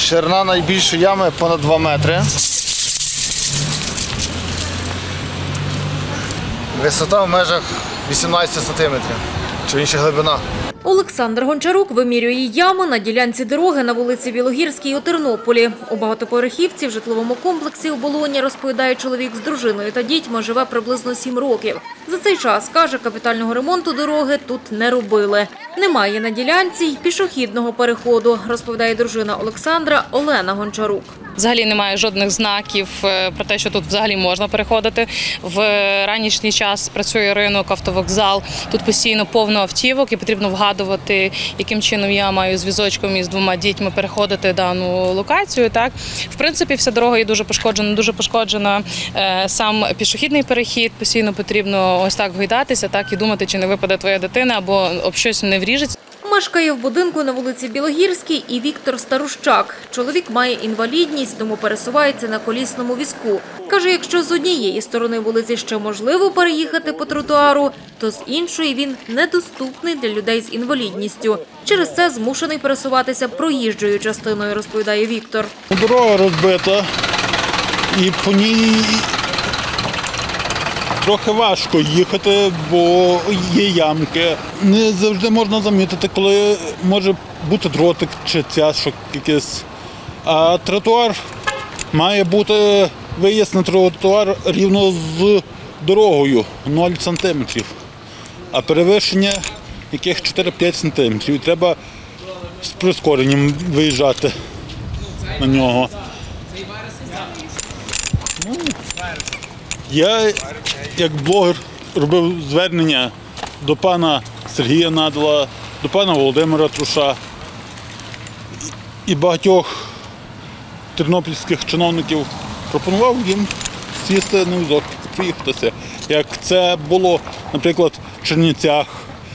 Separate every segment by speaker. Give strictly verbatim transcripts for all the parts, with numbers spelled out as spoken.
Speaker 1: Ширина найбільшої ями понад два метри. Висота в межах вісімнадцять сантиметрів, чи інша глибина.
Speaker 2: Олександр Гончарук вимірює ями на ділянці дороги на вулиці Білогірській у Тернополі. У багатоповерхівці в житловому комплексі у Болоні, розповідає чоловік, з дружиною та дітьми живе приблизно сім років. За цей час, каже, капітального ремонту дороги тут не робили. Немає на ділянці й пішохідного переходу, розповідає дружина Олександра Олена Гончарук.
Speaker 3: Взагалі немає жодних знаків про те, що тут взагалі можна переходити. В ранішній час працює ринок, автовокзал. Тут постійно повно автівок і потрібно вгадувати, яким чином я маю з візочком і з двома дітьми переходити дану локацію. Так, в принципі, вся дорога є дуже пошкоджена, дуже пошкоджена сам пішохідний перехід. Постійно потрібно ось так гойдатися, так і думати, чи не випаде твоя дитина або об щось не вріжеться.
Speaker 2: Мешкає в будинку на вулиці Білогірській і Віктор Старущак. Чоловік має інвалідність, тому пересувається на колісному візку. Каже, якщо з однієї сторони вулиці ще можливо переїхати по тротуару, то з іншої він недоступний для людей з інвалідністю. Через це змушений пересуватися проїжджою частиною, розповідає Віктор.
Speaker 4: Дорога розбита і по ній трохи важко їхати, бо є ямки. Не завжди можна замітити, коли може бути дротик чи цяшок якийсь. А тротуар має бути виїзд на тротуар рівно з дорогою нуль сантиметрів, а перевищення яких чотири-п'ять сантиметрів. І треба з прискоренням виїжджати на нього. Ну, я, як блогер, робив звернення до пана Сергія Надала, до пана Володимира Труша і багатьох тернопільських чиновників. Пропонував їм сісти на візок і проїхатися. Як це було, наприклад, в Чернівцях,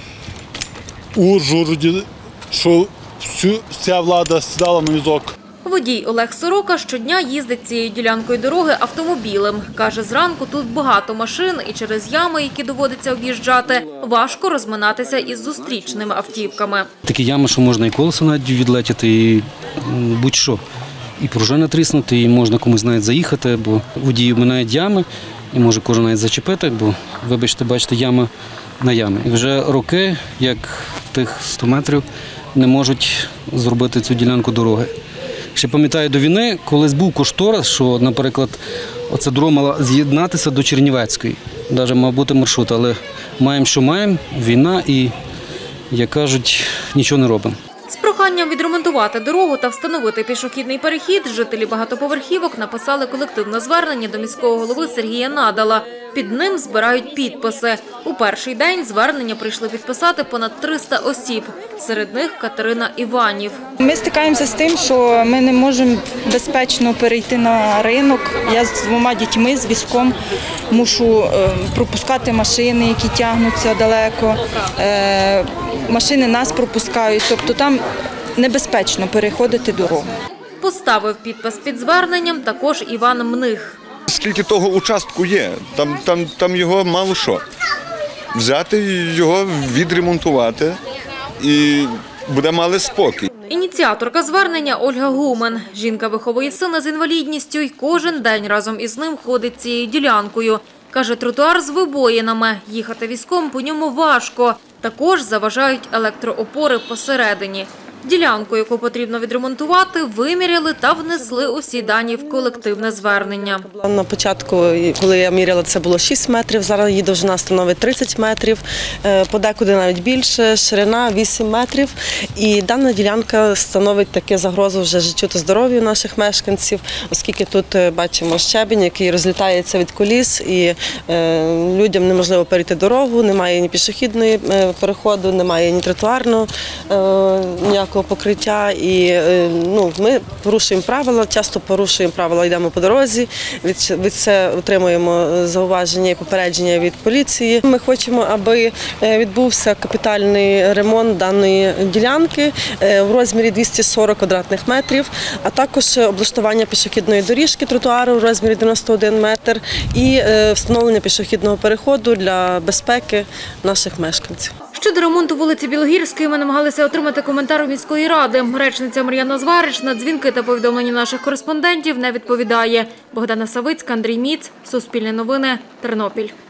Speaker 4: у Ужгороді, що вся влада сідала на візок.
Speaker 2: Водій Олег Сорока щодня їздить цією ділянкою дороги автомобілем. Каже, зранку тут багато машин і через ями, які доводиться об'їжджати, важко розминатися із зустрічними автівками.
Speaker 5: Такі ями, що можна і колесо навіть відлетіти, і будь-що. І пружина тріснути, і можна комусь навіть заїхати, бо водії обминають ями, і може кожен навіть зачепити, бо, вибачте, бачите, ями на ями. І вже роки, як тих сто метрів, не можуть зробити цю ділянку дороги. Ще пам'ятаю до війни, колись був кошторис, що, наприклад, оця дорога мала з'єднатися до Чернівецької. Навіть мав бути маршрут, але маємо, що маємо, війна і, як кажуть, нічого не робимо.
Speaker 2: З проханням відремонтувати дорогу та встановити пішохідний перехід жителі багатоповерхівок написали колективне звернення до міського голови Сергія Надала. Під ним збирають підписи. У перший день звернення прийшли підписати понад триста осіб. Серед них Катерина Іванів.
Speaker 6: Ми стикаємося з тим, що ми не можемо безпечно перейти на ринок. Я з двома дітьми, з візком, мушу пропускати машини, які тягнуться далеко. Машини нас пропускають, тобто там небезпечно переходити дорогу.
Speaker 2: Поставив підпис під зверненням також Іван Мних.
Speaker 7: Скільки того участку є, там, там, там його мало що. Взяти його, відремонтувати і буде мали спокій.
Speaker 2: Ініціаторка звернення Ольга Гумен. Жінка виховує сина з інвалідністю і кожен день разом із ним ходить цією ділянкою. Каже, тротуар з вибоїнами. Їхати візком по ньому важко. Також заважають електроопори посередині. Ділянку, яку потрібно відремонтувати, виміряли та внесли усі дані в колективне звернення.
Speaker 8: На початку, коли я міряла, це було шість метрів, зараз її довжина становить тридцять метрів, подекуди навіть більше, ширина вісім метрів. І дана ділянка становить таке загрозу вже життю та здоров'ю наших мешканців, оскільки тут бачимо щебінь, який розлітається від коліс, і людям неможливо перейти дорогу, немає ні пішохідної переходу, немає ні тротуарного, ніякого покриття, і ну, ми порушуємо правила, часто порушуємо правила, йдемо по дорозі, від, від це отримуємо зауваження і попередження від поліції. Ми хочемо, аби відбувся капітальний ремонт даної ділянки в розмірі двісті сорок квадратних метрів, а також облаштування пішохідної доріжки тротуару в розмірі дев'яносто один метр і встановлення пішохідного переходу для безпеки наших мешканців.
Speaker 2: Щодо ремонту вулиці Білогірської ми намагалися отримати коментар у міської ради. Речниця Мар'яна Зварич на дзвінки та повідомлення наших кореспондентів не відповідає. Богдана Савицька, Андрій Міц, Суспільне новини, Тернопіль.